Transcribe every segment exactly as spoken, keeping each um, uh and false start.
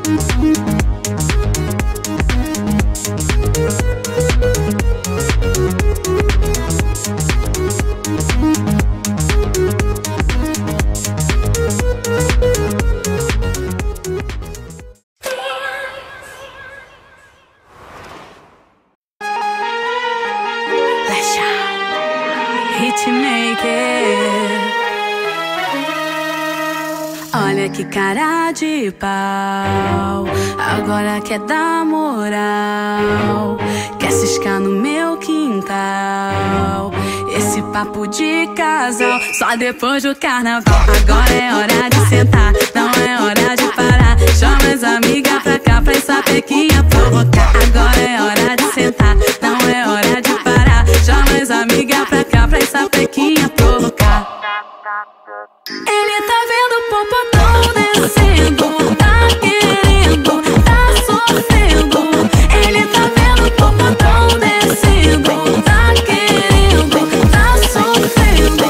Olha que cara de pau, agora quer dar moral, quer ciscar no meu quintal. Esse papo de casal, só depois do carnaval. Agora é hora de sentar, não é hora de parar. Chama as amigas pra cá pra essa pequinha provocar. Agora é hora de sentar, não é hora de parar. Chama as amigas pra cá pra essa pequinha provocar. Ele tá vendo o popotão descendo, tá querendo, tá sofrendo. Ele tá vendo o popotão descendo, tá querendo, tá sofrendo.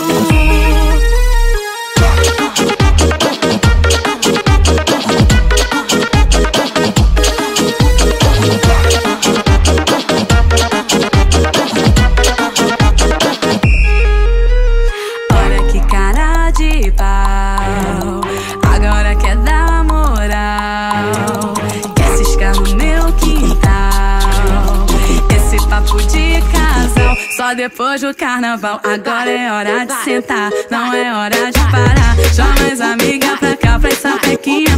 Olha que cara de pau, agora quer dar moral, quer ciscar no meu quintal. Esse papo de casal, só depois do carnaval. Agora é hora de sentar, não é hora de parar. Chama as amigas pra cá pra essa pequinha